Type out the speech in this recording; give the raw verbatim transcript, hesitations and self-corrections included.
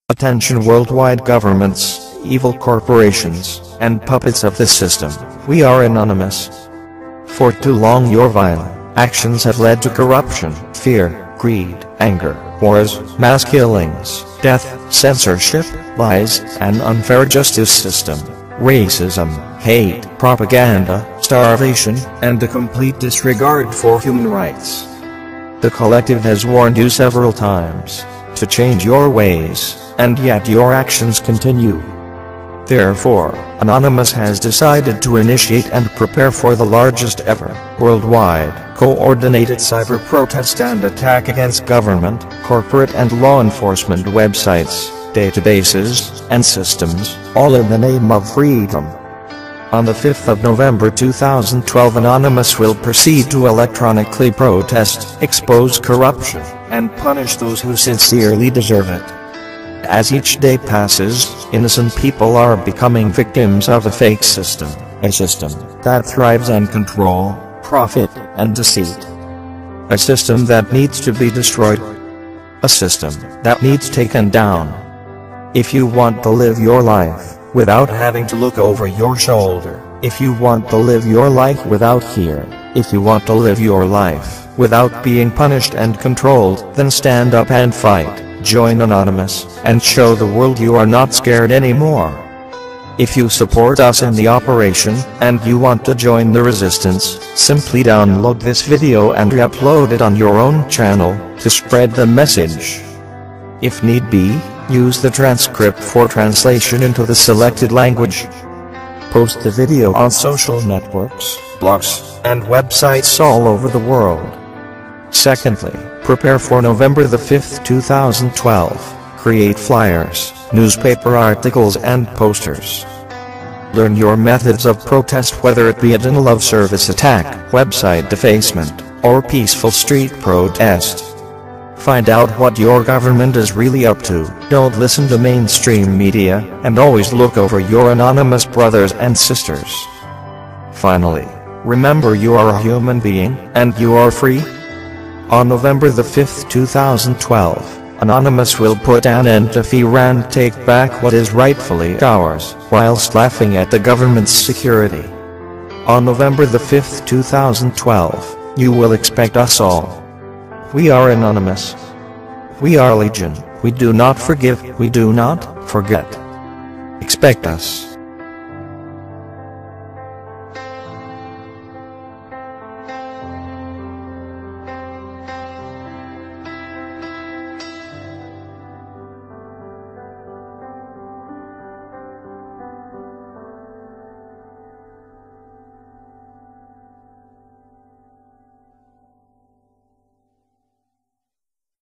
Attention worldwide governments, evil corporations, and puppets of the system, we are anonymous. For too long your violent actions have led to corruption, fear, greed, anger, wars, mass killings, death, censorship, lies, an unfair justice system, racism, hate, propaganda, starvation, and a complete disregard for human rights. The collective has warned you several times to change your ways, and yet your actions continue. Therefore, Anonymous has decided to initiate and prepare for the largest ever, worldwide, coordinated cyber protest and attack against government, corporate and law enforcement websites, databases, and systems, all in the name of freedom. On the fifth of November two thousand twelve, Anonymous will proceed to electronically protest, expose corruption, and punish those who sincerely deserve it. As each day passes, innocent people are becoming victims of a fake system, a system that thrives on control, profit, and deceit. A system that needs to be destroyed. A system that needs taken down. If you want to live your life without having to look over your shoulder, if you want to live your life without fear, if you want to live your life without being punished and controlled, then stand up and fight. Join Anonymous, and show the world you are not scared anymore. If you support us in the operation, and you want to join the resistance, simply download this video and re-upload it on your own channel, to spread the message. If need be, use the transcript for translation into the selected language. Post the video on social networks, blogs, and websites all over the world. Secondly, prepare for November the fifth two thousand twelve, create flyers, newspaper articles and posters. Learn your methods of protest, whether it be a denial of service attack, website defacement, or peaceful street protest. Find out what your government is really up to, don't listen to mainstream media, and always look over your anonymous brothers and sisters. Finally, remember you are a human being, and you are free. On November the fifth two thousand twelve, Anonymous will put an end to fear and take back what is rightfully ours, whilst laughing at the government's security. On November the fifth two thousand twelve, you will expect us all. We are Anonymous. We are Legion. We do not forgive, we do not forget. Expect us.